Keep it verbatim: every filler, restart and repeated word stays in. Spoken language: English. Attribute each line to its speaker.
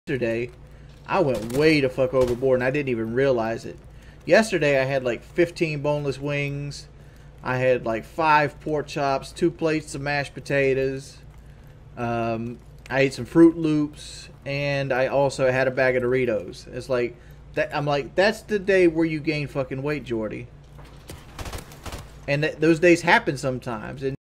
Speaker 1: yesterday, I went way the fuck overboard and I didn't even realize it. Yesterday I had like fifteen boneless wings. I had like five pork chops, two plates of mashed potatoes. Um, I ate some Fruit Loops, and I also had a bag of Doritos. It's like that. I'm like, that's the day where you gain fucking weight, Jordie. And th those days happen sometimes. And